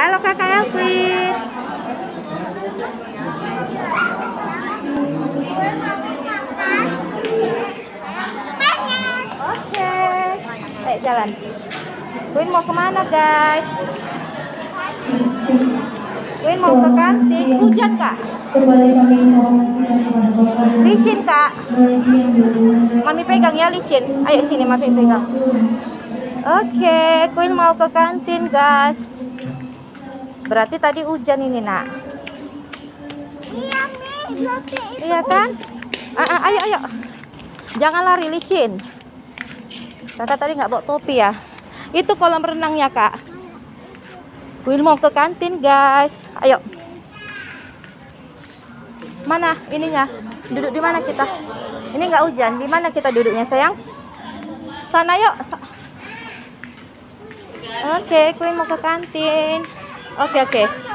Halo Kakak Elvin. Oke. Ayo jalan. Queen mau kemana guys? Queen mau ke kantin. Hujan kak? Licin kak? Mami pegang ya licin. Ayo sini Mami pegang. Oke, Queen mau ke kantin guys. Berarti tadi hujan ini nak. Iya kan? Ayo ayo. Jangan lari licin. Kakak tadi nggak bawa topi ya. Itu kolam renangnya kak. Queen mau ke kantin guys. Ayo. Mana ininya? Duduk di mana kita? Ini nggak hujan. Di mana kita duduknya sayang? Sana yuk. Oke, Queen mau ke kantin. Oke.